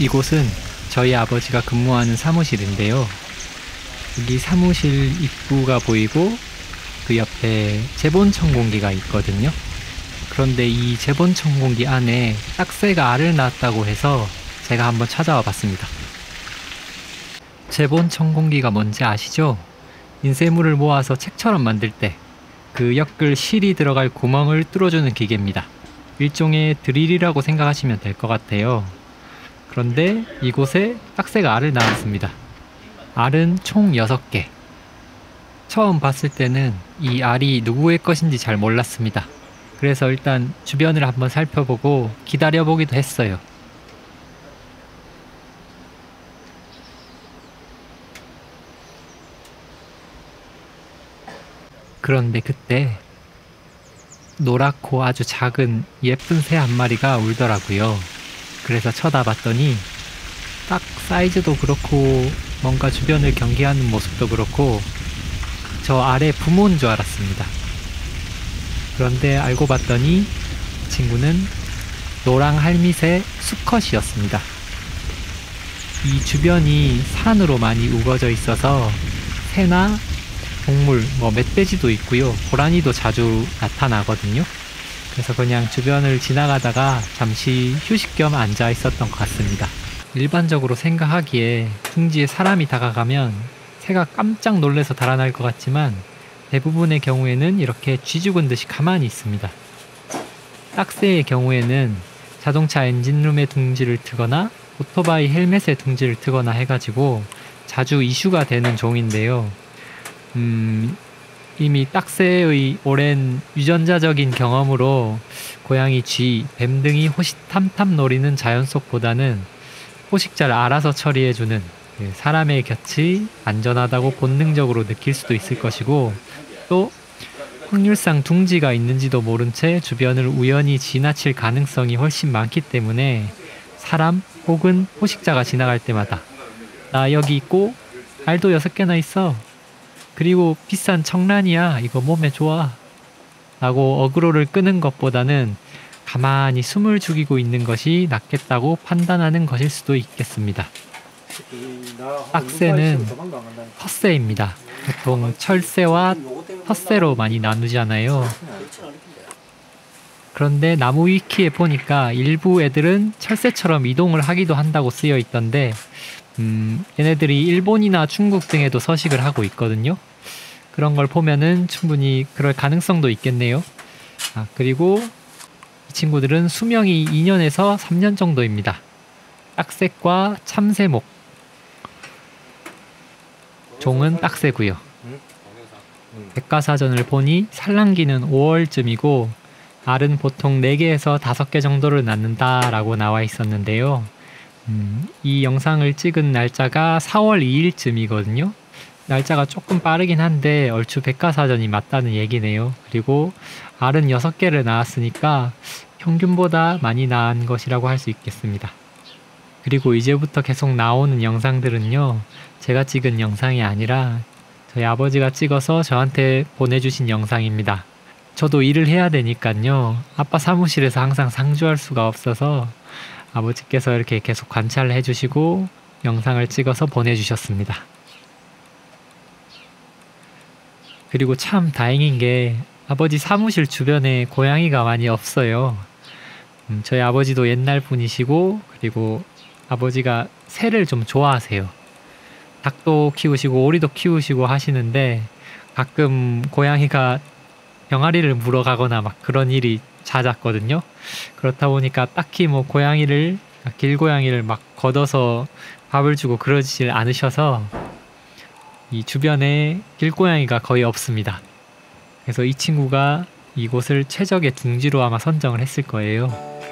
이곳은 저희 아버지가 근무하는 사무실인데요. 여기 사무실 입구가 보이고 그 옆에 재본천공기가 있거든요. 그런데 이 재본천공기 안에 딱새가 알을 낳았다고 해서 제가 한번 찾아와 봤습니다. 재본천공기가 뭔지 아시죠? 인쇄물을 모아서 책처럼 만들 때 그 엮을 실이 들어갈 구멍을 뚫어주는 기계입니다. 일종의 드릴이라고 생각하시면 될 것 같아요. 그런데 이곳에 딱새가 알을 낳았습니다. 알은 총 6개. 처음 봤을 때는 이 알이 누구의 것인지 잘 몰랐습니다. 그래서 일단 주변을 한번 살펴보고 기다려보기도 했어요. 그런데 그때 노랗고 아주 작은 예쁜 새 한 마리가 울더라고요. 그래서 쳐다봤더니 딱 사이즈도 그렇고 뭔가 주변을 경계하는 모습도 그렇고 저 알의 부모인 줄 알았습니다. 그런데 알고 봤더니 친구는 노랑 할밋의 수컷이었습니다. 이 주변이 산으로 많이 우거져 있어서 새나 동물, 멧돼지도 있고요. 고라니도 자주 나타나거든요. 그래서 그냥 주변을 지나가다가 잠시 휴식 겸 앉아 있었던 것 같습니다. 일반적으로 생각하기에 둥지에 사람이 다가가면 새가 깜짝 놀라서 달아날 것 같지만 대부분의 경우에는 이렇게 쥐죽은 듯이 가만히 있습니다. 딱새의 경우에는 자동차 엔진룸에 둥지를 트거나 오토바이 헬멧에 둥지를 트거나 해가지고 자주 이슈가 되는 종인데요. 이미 딱새의 오랜 유전자적인 경험으로 고양이, 쥐, 뱀 등이 호시탐탐 노리는 자연 속보다는 포식자를 알아서 처리해주는 사람의 곁이 안전하다고 본능적으로 느낄 수도 있을 것이고, 또 확률상 둥지가 있는지도 모른 채 주변을 우연히 지나칠 가능성이 훨씬 많기 때문에 사람 혹은 포식자가 지나갈 때마다 나 여기 있고 알도 6개나 있어, 그리고 비싼 청란이야, 이거 몸에 좋아 라고 어그로를 끄는 것보다는 가만히 숨을 죽이고 있는 것이 낫겠다고 판단하는 것일 수도 있겠습니다. 딱새는 텃새입니다. 보통 철새와 텃새로 많이 나누잖아요. 그런데 나무 위키에 보니까 일부 애들은 철새처럼 이동을 하기도 한다고 쓰여 있던데 얘네들이 일본이나 중국 등에도 서식을 하고 있거든요. 그런 걸 보면은 충분히 그럴 가능성도 있겠네요. 그리고 이 친구들은 수명이 2년에서 3년 정도입니다. 딱새과 참새목. 종은 딱새고요. 백과사전을 보니 산란기는 5월쯤이고 알은 보통 4개에서 5개 정도를 낳는다라고 나와 있었는데요. 이 영상을 찍은 날짜가 4월 2일쯤이거든요. 날짜가 조금 빠르긴 한데 얼추 백과사전이 맞다는 얘기네요. 그리고 알은 6개를 낳았으니까 평균보다 많이 낳은 것이라고 할 수 있겠습니다. 그리고 이제부터 계속 나오는 영상들은요, 제가 찍은 영상이 아니라 저희 아버지가 찍어서 저한테 보내주신 영상입니다. 저도 일을 해야 되니까요, 아빠 사무실에서 항상 상주할 수가 없어서 아버지께서 이렇게 계속 관찰을 해주시고 영상을 찍어서 보내주셨습니다. 그리고 참 다행인 게 아버지 사무실 주변에 고양이가 많이 없어요. 저희 아버지도 옛날 분이시고, 그리고 아버지가 새를 좀 좋아하세요. 닭도 키우시고 오리도 키우시고 하시는데 가끔 고양이가 병아리를 물어가거나 막 그런 일이 잦았거든요. 그렇다 보니까 딱히 뭐 길고양이를 막 걷어서 밥을 주고 그러질 않으셔서 이 주변에 길고양이가 거의 없습니다. 그래서 이 친구가 이곳을 최적의 둥지로 아마 선정을 했을 거예요.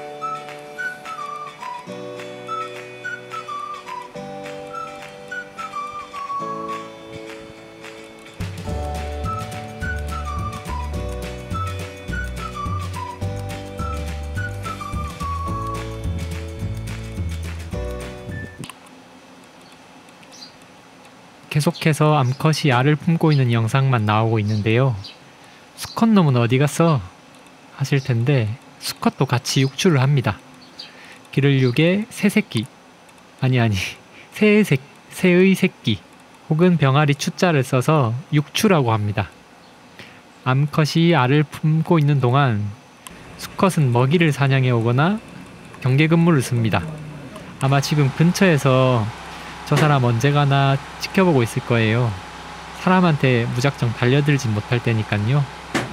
계속해서 암컷이 알을 품고 있는 영상만 나오고 있는데요. 수컷놈은 어디 갔어? 하실 텐데 수컷도 같이 육출을 합니다. 기를육의 새새끼, 아니 새의 새끼 혹은 병아리 추자를 써서 육추라고 합니다. 암컷이 알을 품고 있는 동안 수컷은 먹이를 사냥해 오거나 경계 근무를 씁니다. 아마 지금 근처에서 저 사람 언제 가나 지켜보고 있을 거예요. 사람한테 무작정 달려들진 못할 테니까요.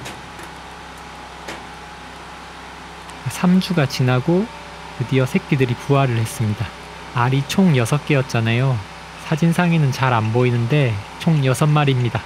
3주가 지나고 드디어 새끼들이 부화를 했습니다. 알이 총 6개였잖아요. 사진상에는 잘 안 보이는데 총 6마리입니다.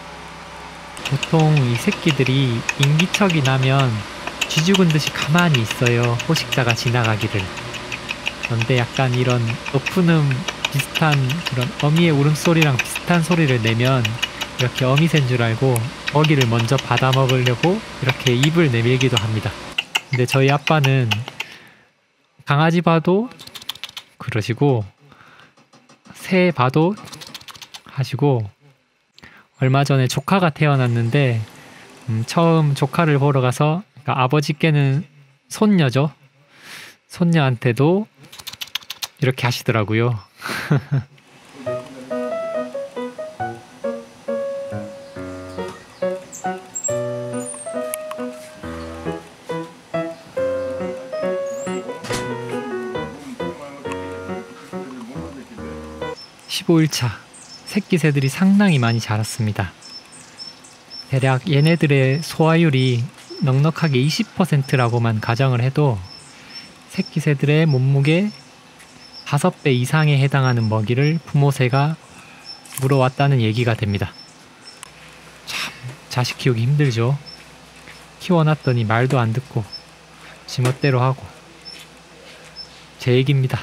보통 이 새끼들이 인기척이 나면 쥐죽은 듯이 가만히 있어요. 포식자가 지나가기를. 그런데 약간 이런 높은 비슷한 그런 어미의 울음소리랑 비슷한 소리를 내면 이렇게 어미 샌 줄 알고 먹이를 먼저 받아 먹으려고 이렇게 입을 내밀기도 합니다. 근데 저희 아빠는 강아지 봐도 그러시고 새 봐도 하시고, 얼마 전에 조카가 태어났는데 처음 조카를 보러 가서, 그러니까 아버지께는 손녀죠. 손녀한테도 이렇게 하시더라고요. 15일차 새끼 새들이 상당히 많이 자랐습니다. 대략 얘네들의 소화율이 넉넉하게 20%라고만 가정을 해도 새끼 새들의 몸무게 5배 이상에 해당하는 먹이를 부모 새가 물어왔다는 얘기가 됩니다. 참 자식 키우기 힘들죠. 키워놨더니 말도 안 듣고 지멋대로 하고. 제 얘기입니다.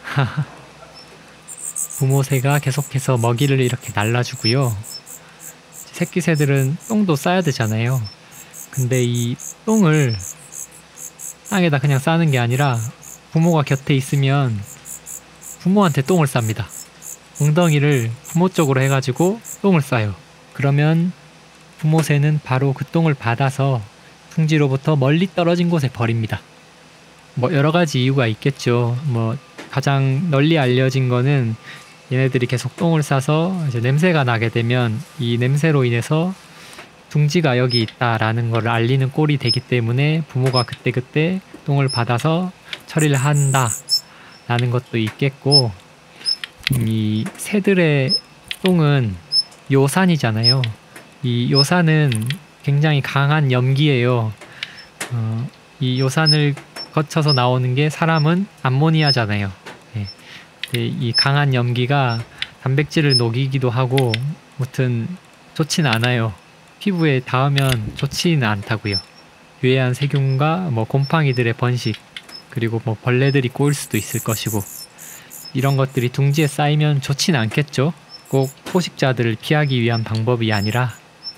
부모 새가 계속해서 먹이를 이렇게 날라주고요. 새끼 새들은 똥도 싸야 되잖아요. 근데 이 똥을 땅에다 그냥 싸는 게 아니라 부모가 곁에 있으면 부모한테 똥을 쌉니다. 엉덩이를 부모 쪽으로 해가지고 똥을 싸요. 그러면 부모 새는 바로 그 똥을 받아서 둥지로부터 멀리 떨어진 곳에 버립니다. 뭐 여러 가지 이유가 있겠죠. 뭐 가장 널리 알려진 거는 얘네들이 계속 똥을 싸서 이제 냄새가 나게 되면 이 냄새로 인해서 둥지가 여기 있다라는 걸 알리는 꼴이 되기 때문에 부모가 그때그때 똥을 받아서 처리를 한다라는 것도 있겠고, 이 새들의 똥은 요산이잖아요. 이 요산은 굉장히 강한 염기예요. 이 요산을 거쳐서 나오는 게 사람은 암모니아잖아요. 네. 이 강한 염기가 단백질을 녹이기도 하고 무튼 좋지는 않아요. 피부에 닿으면 좋지는 않다고요. 유해한 세균과 뭐 곰팡이들의 번식, 그리고 뭐 벌레들이 꼬일 수도 있을 것이고, 이런 것들이 둥지에 쌓이면 좋지는 않겠죠. 꼭 포식자들을 피하기 위한 방법이 아니라.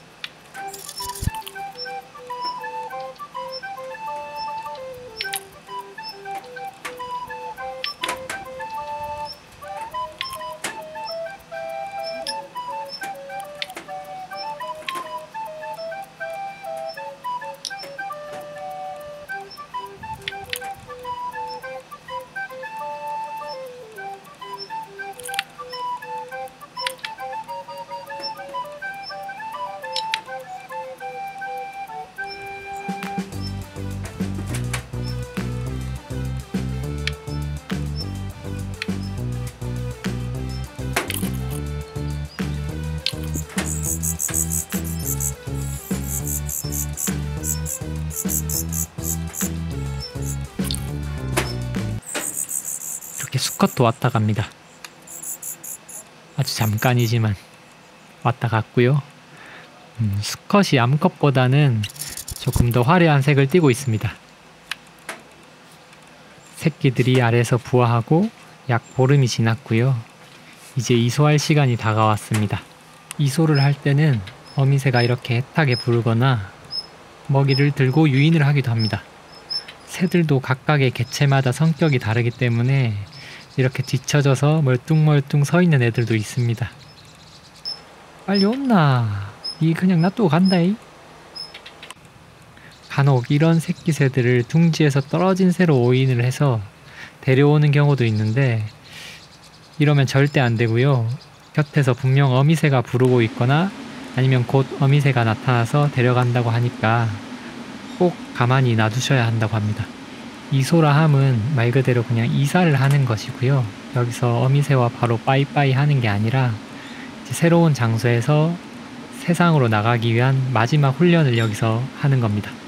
이렇게 수컷도 왔다 갑니다. 아주 잠깐이지만 왔다 갔고요. 수컷이 암컷보다는 조금 더 화려한 색을 띠고 있습니다. 새끼들이 알에서 부화하고 약 보름이 지났고요. 이제 이소할 시간이 다가왔습니다. 이소를 할 때는 어미새가 이렇게 애타게 부르거나 먹이를 들고 유인을 하기도 합니다. 새들도 각각의 개체마다 성격이 다르기 때문에 이렇게 뒤쳐져서 멀뚱멀뚱 서 있는 애들도 있습니다. 빨리 온나? 니 그냥 놔두고 간다이? 간혹 이런 새끼 새들을 둥지에서 떨어진 새로 오인을 해서 데려오는 경우도 있는데, 이러면 절대 안 되고요. 곁에서 분명 어미새가 부르고 있거나 아니면 곧 어미새가 나타나서 데려간다고 하니까 꼭 가만히 놔두셔야 한다고 합니다. 이소라 함은 말 그대로 그냥 이사를 하는 것이고요. 여기서 어미새와 바로 빠이빠이 하는 게 아니라 이제 새로운 장소에서 세상으로 나가기 위한 마지막 훈련을 여기서 하는 겁니다.